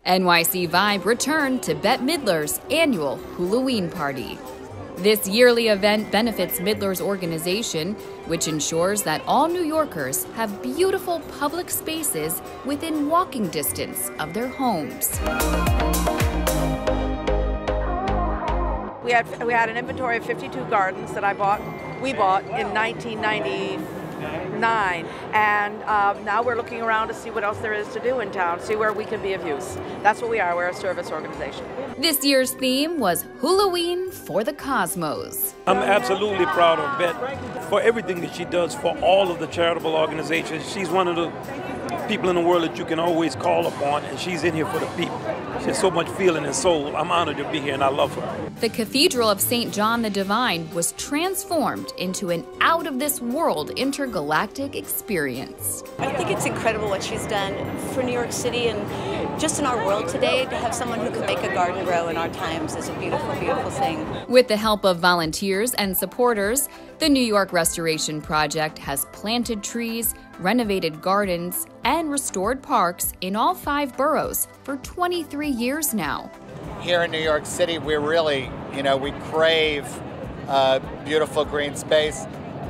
NYC Vibe returned to Bette Midler's annual Halloween party. This yearly event benefits Midler's organization, which ensures that all New Yorkers have beautiful public spaces within walking distance of their homes. We had an inventory of 52 gardens that we bought in 1999, and now we're looking around to see what else there is to do in town, see where we can be of use. That's what we are. We're a service organization. This year's theme was Halloween for the Cosmos. I'm absolutely proud of Bette for everything that she does for all of the charitable organizations. She's one of the people in the world that you can always call upon, and she's in here for the people. She has so much feeling and soul. I'm honored to be here, and I love her. The Cathedral of St. John the Divine was transformed into an out-of-this-world intergalactic experience. I think it's incredible what she's done for New York City and just in our world today. To have someone who can make a garden grow in our times is a beautiful, beautiful thing. With the help of volunteers and supporters, the New York Restoration Project has planted trees, renovated gardens, and restored parks in all 5 boroughs for 23 years now. Here in New York City, we're really, we crave beautiful green space.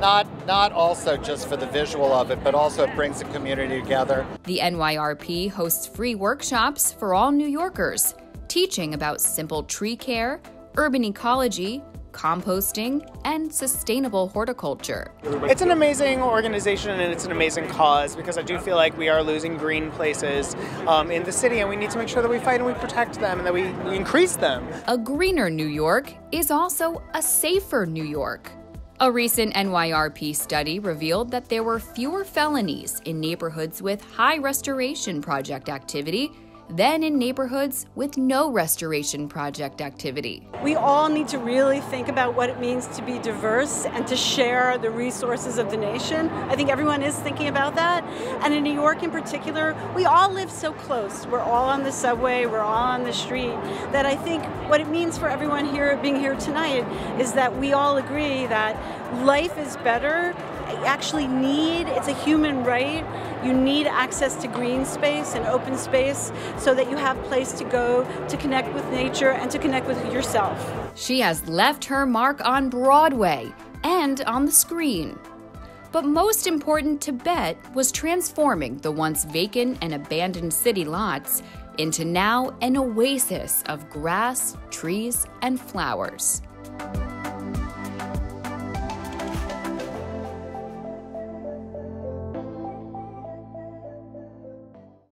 Not also just for the visual of it, but also it brings the community together. The NYRP hosts free workshops for all New Yorkers, teaching about simple tree care, urban ecology, composting, and sustainable horticulture. It's an amazing organization and it's an amazing cause, because I do feel like we are losing green places in the city, and we need to make sure that we fight and we protect them and that we increase them. A greener New York is also a safer New York. A recent NYRP study revealed that there were fewer felonies in neighborhoods with high restoration project activity than in neighborhoods with no restoration project activity. We all need to really think about what it means to be diverse and to share the resources of the nation. I think everyone is thinking about that. And in New York in particular, we all live so close. We're all on the subway, we're all on the street, that I think what it means for everyone here being here tonight is that we all agree that life is better. It's a human right. You need access to green space and open space so that you have a place to go to connect with nature and to connect with yourself. She has left her mark on Broadway and on the screen. But most important to Bette was transforming the once vacant and abandoned city lots into now an oasis of grass, trees, and flowers.